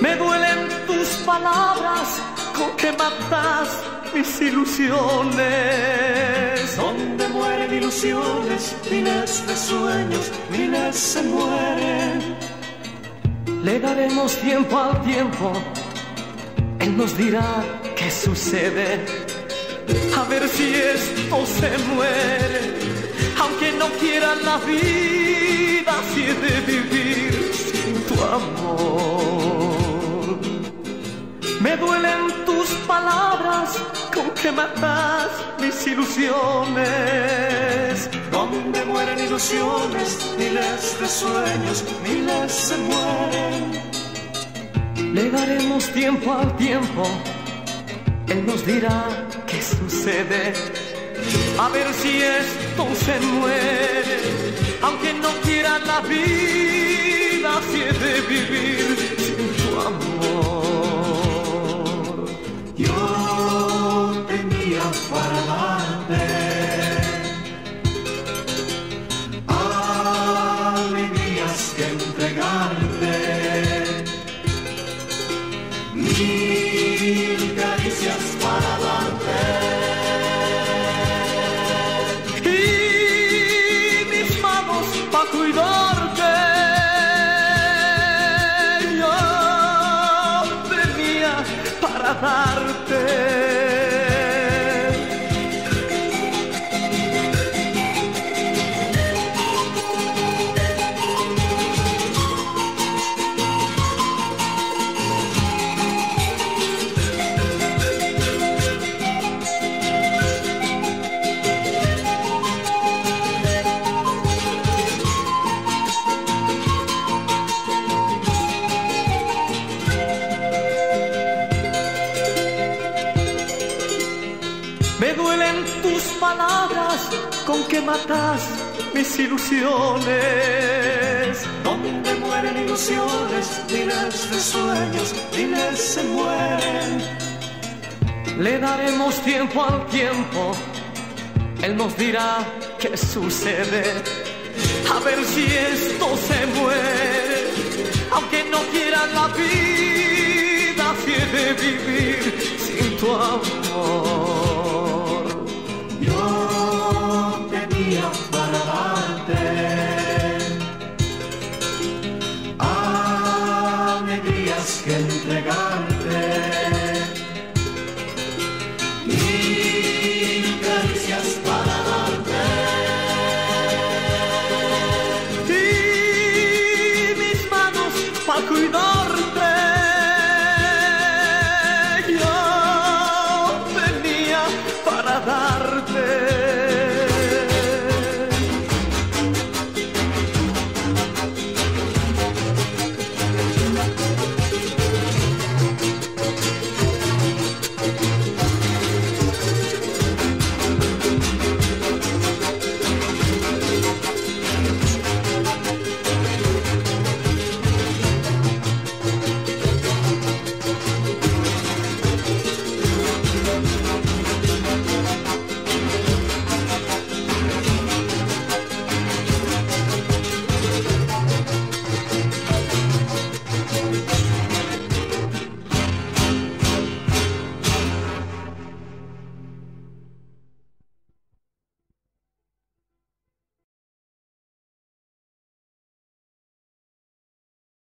Me duelen tus palabras con que matas mis ilusiones. Donde mueren ilusiones, miles de sueños, miles se mueren. Le daremos tiempo al tiempo, él nos dirá qué sucede. A ver si esto se muere, aunque no quiera la vida, si he de vivir sin tu amor. Me duelen tus palabras con que matas mis ilusiones. Donde mueren ilusiones, miles de sueños, miles se mueren. Le daremos tiempo al tiempo, él nos dirá qué sucede. A ver si esto se muere, aunque no quiera la vida, si he de vivir sin tu amor. Yo tenía para darte alegrías que entregarte, mil caricias para darte. Pa' cuidarte, yo tenía para darte. Me duelen tus palabras con que matas mis ilusiones. Donde mueren ilusiones, miles de sueños, miles se mueren. Le daremos tiempo al tiempo, él nos dirá qué sucede. A ver si esto se muere, aunque no quiera la vida, si he de vivir sin tu amor. Yo tenía para darte alegrías que entregarte, mil caricias para darte. Y mis manos para cuidar.